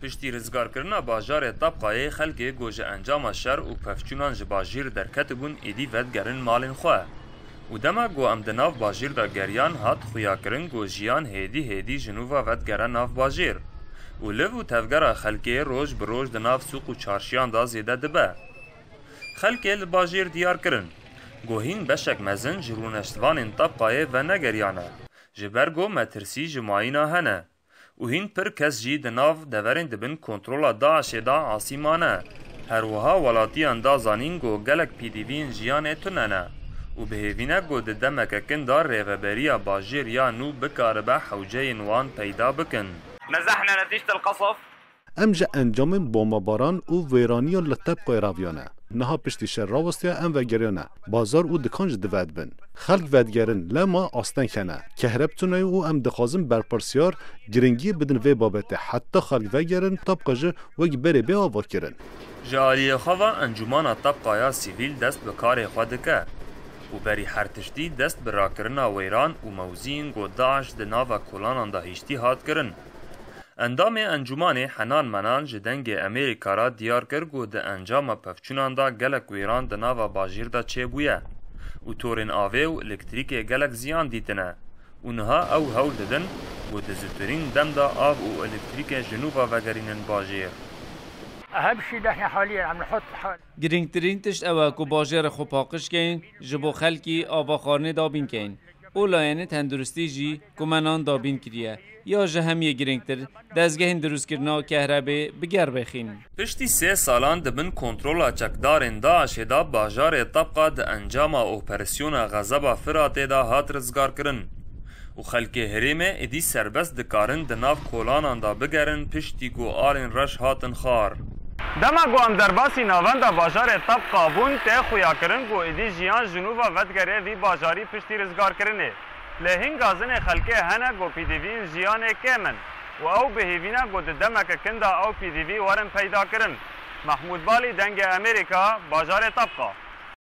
پشتی رزگارکرنا باجار طبقه خلک گوژه انجام شر و پفچونان جباجیر درکت بون ایدی ودگرن مالن خواه. و دما گو ام دناف باجیر دا گریان هات خویاکرن گوژیان هیدی جنوبا ودگرن ناف باجیر. و لو و تفگر خلکی روز بروز دناف سوق و چارشیان دا زیده دبه. خلکی لباجیر دیار کرن. گوهین بشک مزن جرونشتوان طبقه و نگریانه. جبرگو مترسی جماعینا هنه. و هین پر کس جی دناف دورین دبن کنترولا داعش دا عاصمانه. هر وها ولاتیان دا زانین گو گلک پیدیوین جیان تننه. و بهیوینه گو دمک کندار ریوبریا باجیر یا نو بکاربه حوجه نوان پیدا بکن. نزحنا نتيجة القصف. امجا انجام بومباران و ویرانی لطبق راویانه. نها پشتی شر راوستیا ام وگریانه. بازار و دکانج دوید بن. خلق ودگرن لما آستن کنه. کهربتونه و ام دخازم برپرسیار گرنگی بدن وی بابته حتی خلق وگرن طبقه وگ بره بی آوا کرن. جالی خوا انجمان طبقه یا سیویل دست به کار خودکه. و بری هر تشتی دست به راکرنا ویران و موزین گو داعش دناوا کلانان دا هیشتی هات کرن. اندام انجمان حنان منان جدنگ امریکا را دیار کرگو ده انجام پفچونان دا گلک ویران دناوا باجیر دا چه بویه. و تورین آوه و الکتریک گلک زیان دیتنه. اونها او هول ددن و ده زوترین دم دا آب و الکتریک جنوبا وگرینن باجیر. اهم شيء نحن حاليا عم نحط حال گرینگترین تشت اوه کو باجر خو پاقش کن جبو خلکی آبا خارنه دابین کن. اولایانه تندرستی جی کمانان دابین کریه. یا جهمی گرینگتر دزگه دروست کرنا کهربه بگر بخین. پشتی 3 سالان دبن کنترولا چکدارن داعش دا باجار طبقه ده انجام اپراسیون غضب فرات دا هات رزگار کرن. و خلک هریمه ادی سربست دکارن دناف کولانان دا بگرن پشتی گو آرین رش هاتن خار. دما گو ام درباسی ناوندا باجار طبقه بون ته خویا کرن گو ادی جیان جنوبا ودگره وی باجاری پشتی رزگار کرنه. لهین گازن خلکه هنه گو پیدیوین جیان کمن و او بهیوینه گو دمک کنده او پیدیوی ورن پیدا کرن. محمود بالی دنگ امریکا باجار طبقه.